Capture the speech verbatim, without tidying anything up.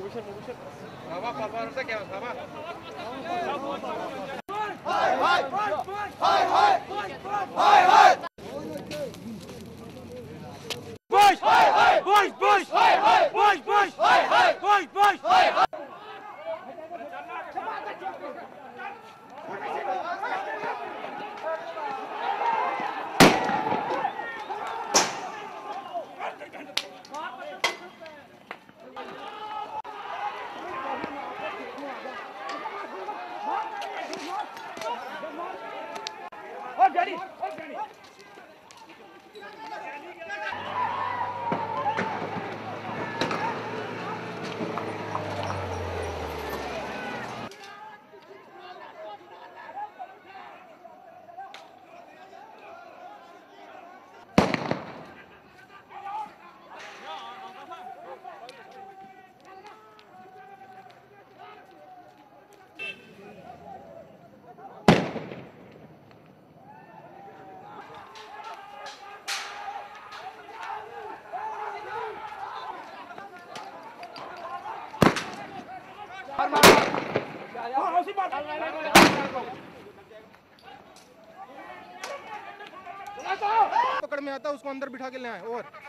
बाबा पापा से क्या बाबा हाय हाय हाय हाय हाय हाय Push! Push! Push! Push! Push! Push! Push! Oh, Daddy! Oh, Daddy! पकड़ में आता उसको अंदर बिठा के ले आए और